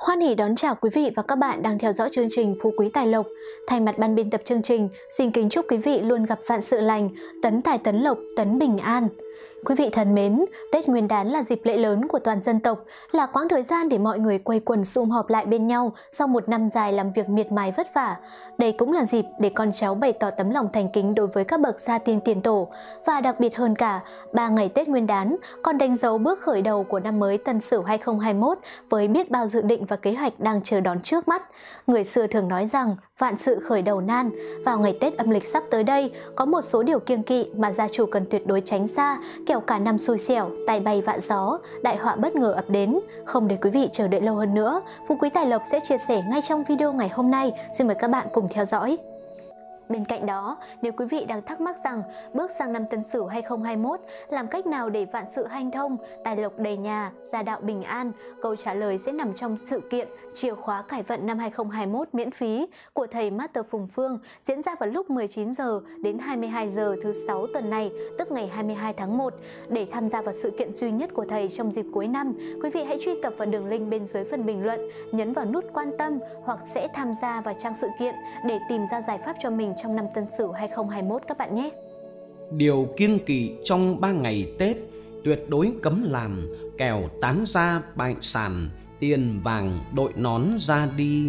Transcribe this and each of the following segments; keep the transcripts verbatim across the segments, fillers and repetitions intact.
Hoan hỉ đón chào quý vị và các bạn đang theo dõi chương trình Phú Quý Tài Lộc. Thay mặt ban biên tập chương trình, xin kính chúc quý vị luôn gặp vạn sự lành, tấn tài tấn lộc, tấn bình an. Quý vị thân mến, Tết Nguyên đán là dịp lễ lớn của toàn dân tộc, là quãng thời gian để mọi người quây quần sum họp lại bên nhau sau một năm dài làm việc miệt mài vất vả. Đây cũng là dịp để con cháu bày tỏ tấm lòng thành kính đối với các bậc gia tiên tiền tổ. Và đặc biệt hơn cả, ba ngày Tết Nguyên đán còn đánh dấu bước khởi đầu của năm mới Tân Sửu hai không hai mốt với biết bao dự định và kế hoạch đang chờ đón trước mắt. Người xưa thường nói rằng vạn sự khởi đầu nan. Vào ngày Tết âm lịch sắp tới đây, có một số điều kiêng kỵ mà gia chủ cần tuyệt đối tránh xa, kẻo cả năm xui xẻo, tài bay vạ gió, đại họa bất ngờ ập đến. Không để quý vị chờ đợi lâu hơn nữa, Phú Quý Tài Lộc sẽ chia sẻ ngay trong video ngày hôm nay. Xin mời các bạn cùng theo dõi. Bên cạnh đó, nếu quý vị đang thắc mắc rằng bước sang năm Tân Sửu hai không hai mốt làm cách nào để vạn sự hanh thông, tài lộc đầy nhà, gia đạo bình an, câu trả lời sẽ nằm trong sự kiện chìa khóa cải vận năm hai không hai mốt miễn phí của thầy Master Phùng Phương diễn ra vào lúc mười chín giờ đến hai mươi hai giờ thứ sáu tuần này, tức ngày hai mươi hai tháng một. Để tham gia vào sự kiện duy nhất của thầy trong dịp cuối năm, quý vị hãy truy cập vào đường link bên dưới phần bình luận, nhấn vào nút quan tâm hoặc sẽ tham gia vào trang sự kiện để tìm ra giải pháp cho mình trong năm Tân Sửu hai không hai mốt các bạn nhé. Điều kiêng kỵ trong ba ngày Tết tuyệt đối cấm làm, kẻo tán gia bại sản, tiền vàng đội nón ra đi.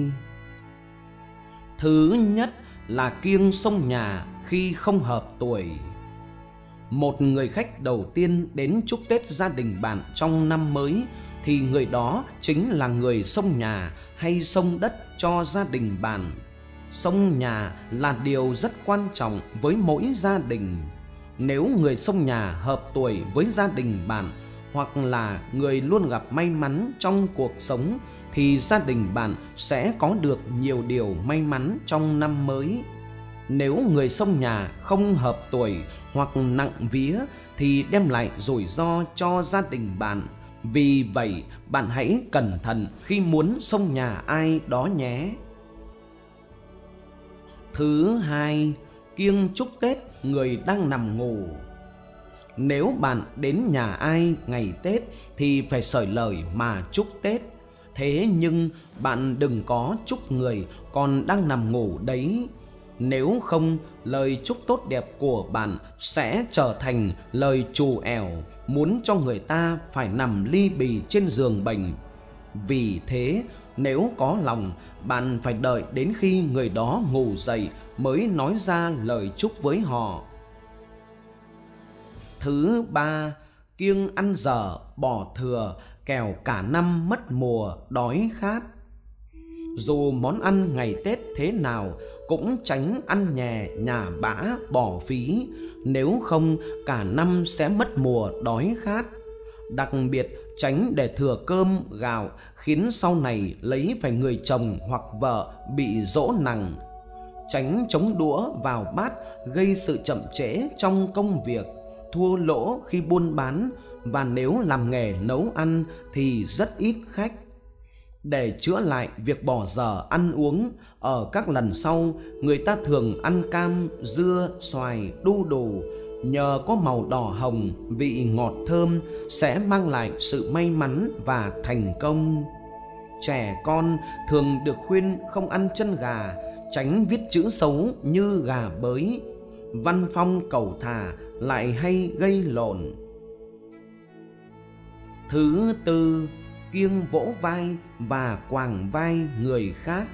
Thứ nhất là kiêng xông nhà khi không hợp tuổi. Một người khách đầu tiên đến chúc Tết gia đình bạn trong năm mới thì người đó chính là người xông nhà hay xông đất cho gia đình bạn. Xông nhà là điều rất quan trọng với mỗi gia đình. Nếu người xông nhà hợp tuổi với gia đình bạn hoặc là người luôn gặp may mắn trong cuộc sống thì gia đình bạn sẽ có được nhiều điều may mắn trong năm mới. Nếu người xông nhà không hợp tuổi hoặc nặng vía thì đem lại rủi ro cho gia đình bạn. Vì vậy, bạn hãy cẩn thận khi muốn xông nhà ai đó nhé. Thứ hai, kiêng chúc Tết người đang nằm ngủ. Nếu bạn đến nhà ai ngày Tết thì phải sởi lời mà chúc Tết. Thế nhưng bạn đừng có chúc người còn đang nằm ngủ đấy. Nếu không, lời chúc tốt đẹp của bạn sẽ trở thành lời trù ẻo, muốn cho người ta phải nằm li bì trên giường bệnh. Vì thế, nếu có lòng, bạn phải đợi đến khi người đó ngủ dậy mới nói ra lời chúc với họ. Thứ ba, kiêng ăn dở bỏ thừa, kẻo cả năm mất mùa đói khát. Dù món ăn ngày Tết thế nào cũng tránh ăn nhè nhả bã bỏ phí, nếu không cả năm sẽ mất mùa đói khát. Đặc biệt tránh để thừa cơm gạo khiến sau này lấy phải người chồng hoặc vợ bị dỗ nặng. Tránh chống đũa vào bát gây sự chậm trễ trong công việc, thua lỗ khi buôn bán, và nếu làm nghề nấu ăn thì rất ít khách. Để chữa lại việc bỏ dở ăn uống, ở các lần sau người ta thường ăn cam, dưa, xoài, đu đủ. Nhờ có màu đỏ hồng, vị ngọt thơm sẽ mang lại sự may mắn và thành công. Trẻ con thường được khuyên không ăn chân gà, tránh viết chữ xấu như gà bới. Văn phong cẩu thả lại hay gây lộn. Thứ tư, kiêng vỗ vai và quàng vai người khác.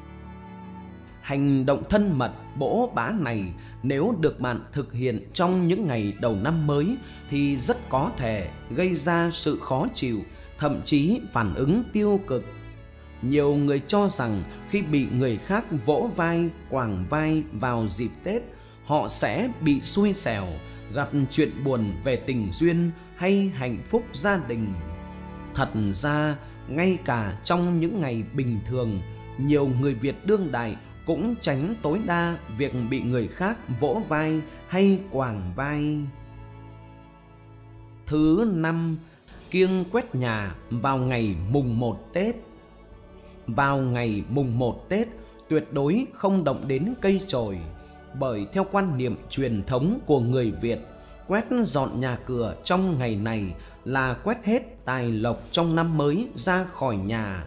Hành động thân mật bỗ bã này nếu được bạn thực hiện trong những ngày đầu năm mới thì rất có thể gây ra sự khó chịu, thậm chí phản ứng tiêu cực. Nhiều người cho rằng khi bị người khác vỗ vai, quàng vai vào dịp Tết, họ sẽ bị xui xẻo, gặp chuyện buồn về tình duyên hay hạnh phúc gia đình. Thật ra, ngay cả trong những ngày bình thường, nhiều người Việt đương đại cũng tránh tối đa việc bị người khác vỗ vai hay quàng vai. Thứ năm, kiêng quét nhà vào ngày mùng một Tết. Vào ngày mùng một Tết, tuyệt đối không động đến cây chổi, bởi theo quan niệm truyền thống của người Việt, quét dọn nhà cửa trong ngày này là quét hết tài lộc trong năm mới ra khỏi nhà.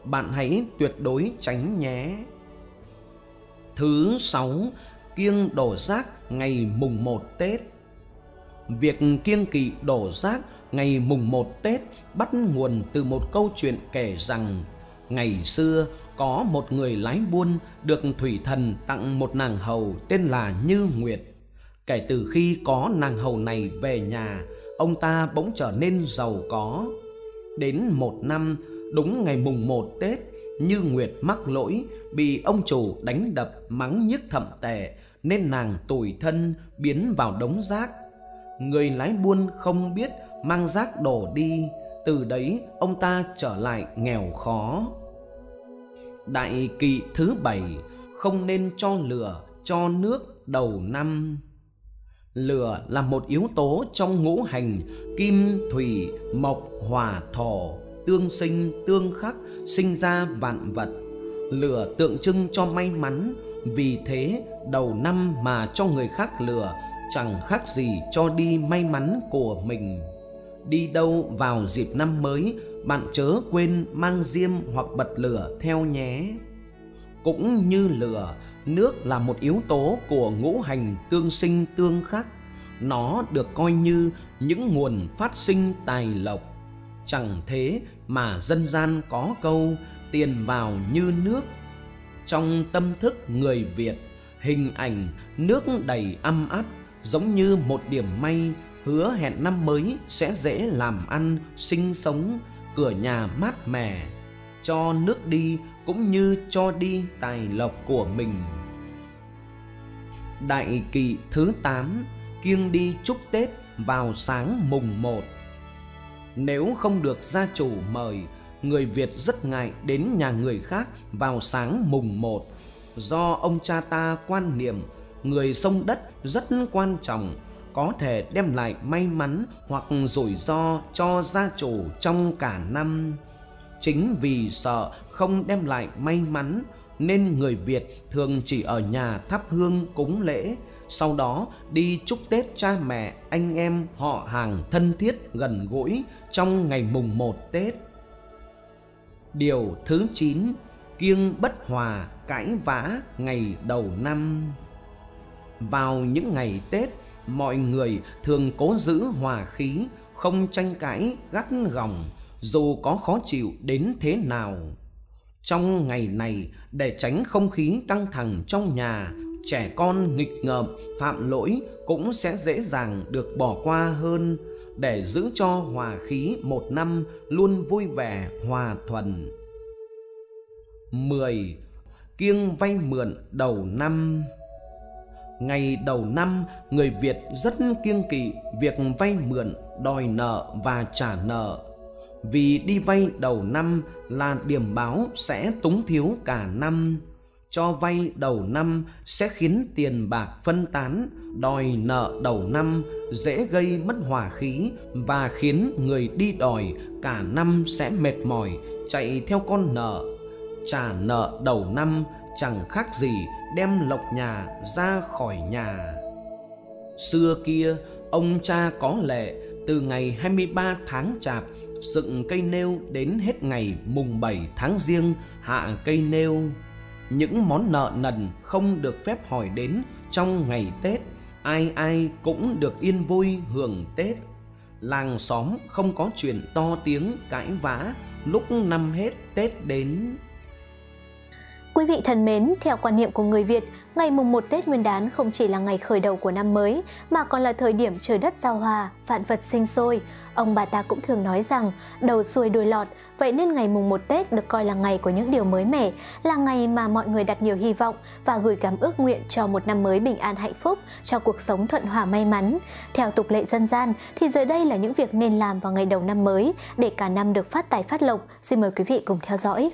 bạn hãy tuyệt đối tránh nhé. Thứ sáu, kiêng đổ rác ngày mùng một Tết. Việc kiêng kỵ đổ rác ngày mùng một Tết bắt nguồn từ một câu chuyện kể rằng ngày xưa có một người lái buôn được thủy thần tặng một nàng hầu tên là Như Nguyệt. Kể từ khi có nàng hầu này về nhà, ông ta bỗng trở nên giàu có. Đến một năm, đúng ngày mùng một Tết, Như Nguyệt mắc lỗi, bị ông chủ đánh đập mắng nhiếc thậm tệ, nên nàng tủi thân biến vào đống rác. Người lái buôn không biết mang rác đổ đi, từ đấy ông ta trở lại nghèo khó. Đại kỵ thứ bảy, không nên cho lửa, cho nước đầu năm. Lửa là một yếu tố trong ngũ hành kim, thủy, mộc, hỏa, thổ, tương sinh, tương khắc, sinh ra vạn vật. Lửa tượng trưng cho may mắn, vì thế đầu năm mà cho người khác lửa chẳng khác gì cho đi may mắn của mình. Đi đâu vào dịp năm mới, bạn chớ quên mang diêm hoặc bật lửa theo nhé. Cũng như lửa, nước là một yếu tố của ngũ hành tương sinh tương khắc. Nó được coi như những nguồn phát sinh tài lộc. Chẳng thế mà dân gian có câu tiền vào như nước. Trong tâm thức người Việt, hình ảnh nước đầy âm áp giống như một điểm may, hứa hẹn năm mới sẽ dễ làm ăn, sinh sống, cửa nhà mát mẻ. Cho nước đi cũng như cho đi tài lộc của mình. Đại kỵ thứ tám, kiêng đi chúc Tết vào sáng mùng một. Nếu không được gia chủ mời, người Việt rất ngại đến nhà người khác vào sáng mùng một. Do ông cha ta quan niệm người xông đất rất quan trọng, có thể đem lại may mắn hoặc rủi ro cho gia chủ trong cả năm. Chính vì sợ không đem lại may mắn nên người Việt thường chỉ ở nhà thắp hương cúng lễ, sau đó đi chúc Tết cha mẹ, anh em, họ hàng thân thiết gần gũi trong ngày mùng một Tết. Điều thứ chín, kiêng bất hòa, cãi vã ngày đầu năm. Vào những ngày Tết, mọi người thường cố giữ hòa khí, không tranh cãi gắt gỏng, dù có khó chịu đến thế nào. Trong ngày này, để tránh không khí căng thẳng trong nhà, trẻ con nghịch ngợm, phạm lỗi cũng sẽ dễ dàng được bỏ qua hơn, để giữ cho hòa khí một năm luôn vui vẻ, hòa thuận. mười. Kiêng vay mượn đầu năm. Ngày đầu năm, người Việt rất kiêng kỵ việc vay mượn, đòi nợ và trả nợ. Vì đi vay đầu năm là điểm báo sẽ túng thiếu cả năm. Cho vay đầu năm sẽ khiến tiền bạc phân tán, đòi nợ đầu năm dễ gây mất hòa khí và khiến người đi đòi cả năm sẽ mệt mỏi chạy theo con nợ. Trả nợ đầu năm chẳng khác gì đem lộc nhà ra khỏi nhà. Xưa kia, ông cha có lệ từ ngày hai mươi ba tháng Chạp dựng cây nêu đến hết ngày mùng bảy tháng Giêng hạ cây nêu. Những món nợ nần không được phép hỏi đến trong ngày Tết, ai ai cũng được yên vui hưởng Tết. Làng xóm không có chuyện to tiếng cãi vã lúc năm hết Tết đến. Quý vị thân mến, theo quan niệm của người Việt, ngày mùng một Tết Nguyên đán không chỉ là ngày khởi đầu của năm mới, mà còn là thời điểm trời đất giao hòa, vạn vật sinh sôi. Ông bà ta cũng thường nói rằng, đầu xuôi đuôi lọt, vậy nên ngày mùng một Tết được coi là ngày của những điều mới mẻ, là ngày mà mọi người đặt nhiều hy vọng và gửi gắm ước nguyện cho một năm mới bình an hạnh phúc, cho cuộc sống thuận hòa may mắn. Theo tục lệ dân gian, thì dưới đây là những việc nên làm vào ngày đầu năm mới để cả năm được phát tài phát lộc. Xin mời quý vị cùng theo dõi.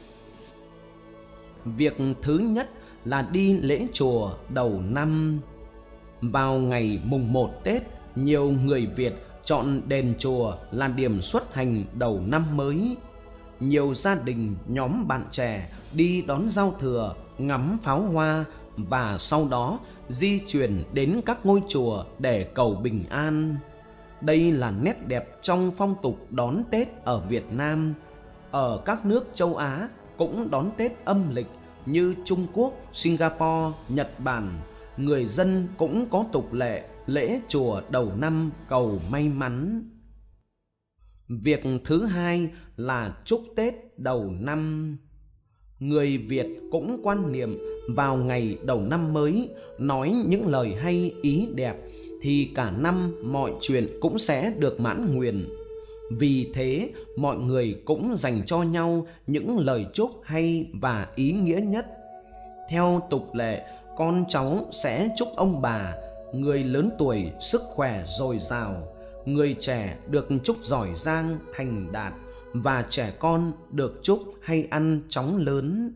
Việc thứ nhất là đi lễ chùa đầu năm. Vào ngày mùng một Tết, nhiều người Việt chọn đền chùa là điểm xuất hành đầu năm mới. Nhiều gia đình, nhóm bạn trẻ đi đón giao thừa, ngắm pháo hoa và sau đó di chuyển đến các ngôi chùa để cầu bình an. Đây là nét đẹp trong phong tục đón Tết ở Việt Nam. Ở các nước châu Á, cũng đón Tết âm lịch như Trung Quốc, Singapore, Nhật Bản. Người dân cũng có tục lệ lễ chùa đầu năm cầu may mắn. Việc thứ hai là chúc Tết đầu năm. Người Việt cũng quan niệm vào ngày đầu năm mới nói những lời hay ý đẹp thì cả năm mọi chuyện cũng sẽ được mãn nguyện. Vì thế mọi người cũng dành cho nhau những lời chúc hay và ý nghĩa nhất. Theo tục lệ, con cháu sẽ chúc ông bà, người lớn tuổi sức khỏe dồi dào, người trẻ được chúc giỏi giang thành đạt, và trẻ con được chúc hay ăn chóng lớn.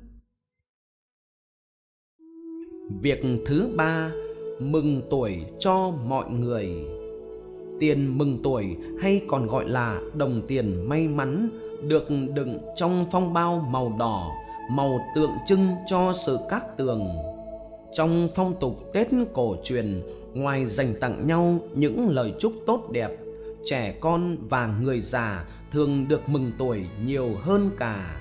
Việc thứ ba, mừng tuổi cho mọi người. Tiền mừng tuổi hay còn gọi là đồng tiền may mắn được đựng trong phong bao màu đỏ, màu tượng trưng cho sự cát tường. Trong phong tục Tết cổ truyền, ngoài dành tặng nhau những lời chúc tốt đẹp, trẻ con và người già thường được mừng tuổi nhiều hơn cả.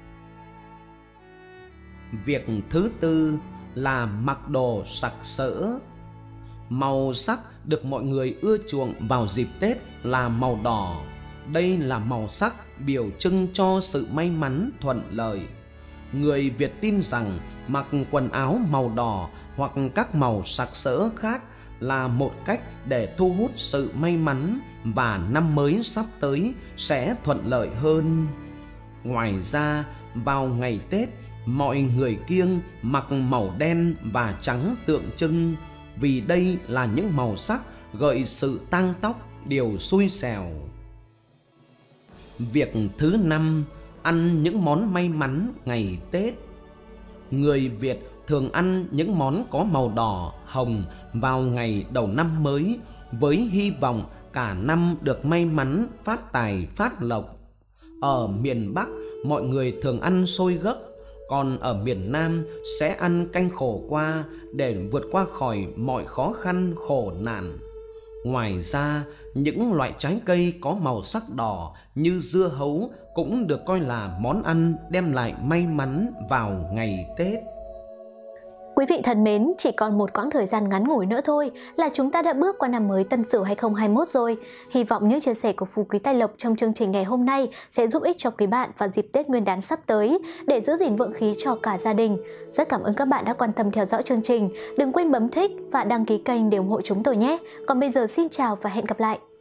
Việc thứ tư là mặc đồ sặc sỡ. Màu sắc được mọi người ưa chuộng vào dịp Tết là màu đỏ. Đây là màu sắc biểu trưng cho sự may mắn thuận lợi. Người Việt tin rằng mặc quần áo màu đỏ hoặc các màu sặc sỡ khác là một cách để thu hút sự may mắn và năm mới sắp tới sẽ thuận lợi hơn. Ngoài ra, vào ngày Tết, mọi người kiêng mặc màu đen và trắng tượng trưng, vì đây là những màu sắc gợi sự tang tóc, điều xui xẻo. Việc thứ năm, ăn những món may mắn ngày Tết. Người Việt thường ăn những món có màu đỏ, hồng vào ngày đầu năm mới với hy vọng cả năm được may mắn, phát tài, phát lộc. Ở miền Bắc, mọi người thường ăn xôi gấc, còn ở miền Nam sẽ ăn canh khổ qua để vượt qua khỏi mọi khó khăn khổ nạn. Ngoài ra, những loại trái cây có màu sắc đỏ như dưa hấu cũng được coi là món ăn đem lại may mắn vào ngày Tết. Quý vị thân mến, chỉ còn một quãng thời gian ngắn ngủi nữa thôi là chúng ta đã bước qua năm mới Tân Sửu hai không hai mốt rồi. Hy vọng những chia sẻ của Phú Quý Tài Lộc trong chương trình ngày hôm nay sẽ giúp ích cho quý bạn vào dịp Tết Nguyên đán sắp tới để giữ gìn vượng khí cho cả gia đình. Rất cảm ơn các bạn đã quan tâm theo dõi chương trình. Đừng quên bấm thích và đăng ký kênh để ủng hộ chúng tôi nhé. Còn bây giờ xin chào và hẹn gặp lại.